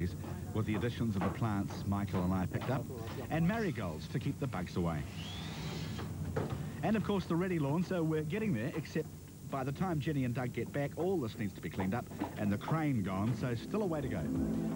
with the additions of the plants Michael and I picked up, and marigolds to keep the bugs away. And of course the ready lawn, so we're getting there, except by the time Jenny and Doug get back, all this needs to be cleaned up and the crane gone, so still a way to go.